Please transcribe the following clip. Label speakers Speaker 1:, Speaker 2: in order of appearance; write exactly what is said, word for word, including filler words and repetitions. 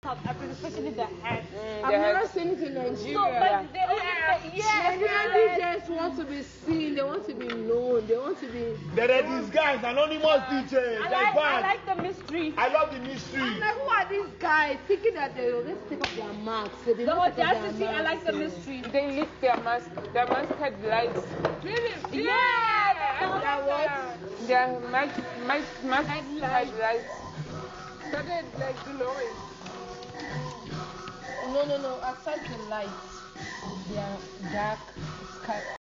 Speaker 1: South Africa, especially the head.
Speaker 2: Mm,
Speaker 3: I've
Speaker 2: the
Speaker 3: never
Speaker 2: head.
Speaker 3: seen it in Nigeria.
Speaker 1: So, but they only say, yes,
Speaker 3: Nigerian D Js want to be seen, they want to be known, they want to be.
Speaker 4: There are these guys, anonymous D Js.
Speaker 1: I
Speaker 4: They're
Speaker 1: like,
Speaker 4: bad.
Speaker 1: I like the mystery.
Speaker 4: I love the mystery.
Speaker 3: I'm like, who are these guys thinking that they will just take off their masks? They did
Speaker 1: The
Speaker 3: not take off their
Speaker 1: audacity, I like the
Speaker 3: masks.
Speaker 1: mystery.
Speaker 2: They lift their mask. Their mask had lights.
Speaker 1: Really? Yeah!
Speaker 3: That what?
Speaker 2: Their mask, mask, mask had
Speaker 1: Headlights.
Speaker 2: lights. Started like glowing.
Speaker 3: No, no, no. Aside the lights, they are dark sky.